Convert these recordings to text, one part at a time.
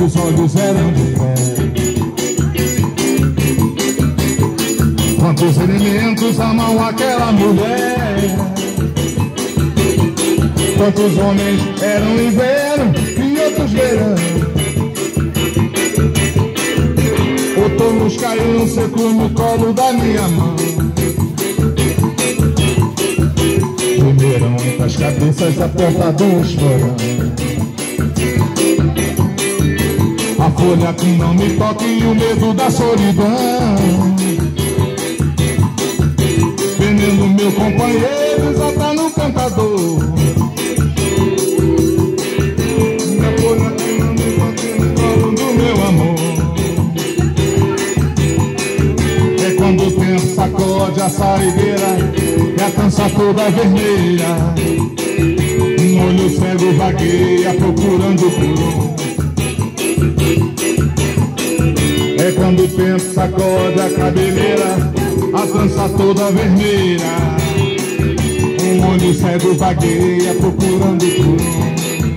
os olhos eram de ferro. Quantos elementos amam aquela mulher? Quantos homens eram inverno e outros verão? Outonos caíram seco no colo da minha mão. Gemeram entre as cabeças a porta do esporão. A folha que não me toca e o medo da solidão. Veneno meu companheiro já tá no cantador. A folha que não me toca e no colo do meu amor. É quando o tempo sacode a saideira e a trança toda vermelha. Um olho cego vagueia procurando por um. É quando o tempo sacode a cabeleira, a trança toda vermelha. Um olho cego vagueia procurando por um.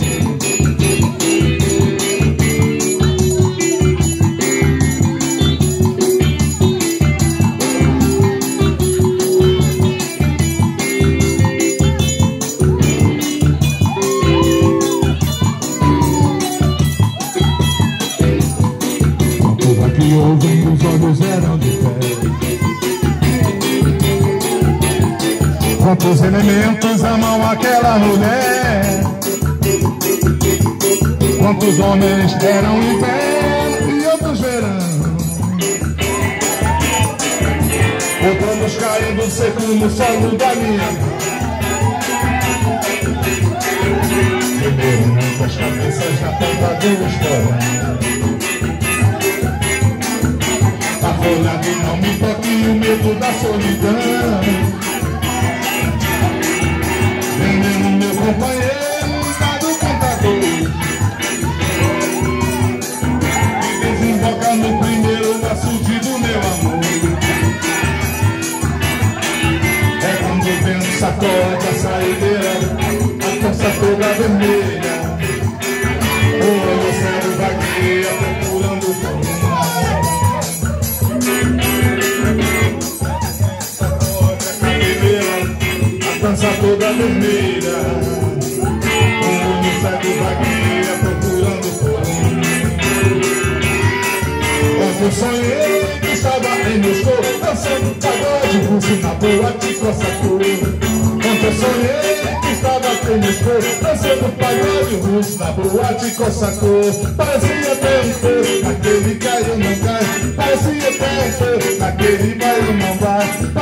Que ouvem os olhos eram de ferro. Quantos elementos amam aquela mulher? Quantos homens eram inverno e outros verão? Outonos caindo seco no solo da minha mão. Gemeram as cabeças na ponta do esporão. A folha que não me toca e o medo da solidão. Veneno meu companheiro tá do cantador. E desemboca no primeiro açude do meu amor. É quando o vento sacode a saideira, a força toda vermelha. O olho cego vagueia procurando o pão. Dança toda vermelha, um olho cego vagueia procurando por um. Quando eu sonhei que estava em Moscou, dançando pagode russo na boate Cossacô. Quando eu sonhei que estava em Moscou, dançando pagode russo na boate Cossacô. Parecia TNT, naquele cai ou não cai. Parecia TNT, naquele vai ou não vai.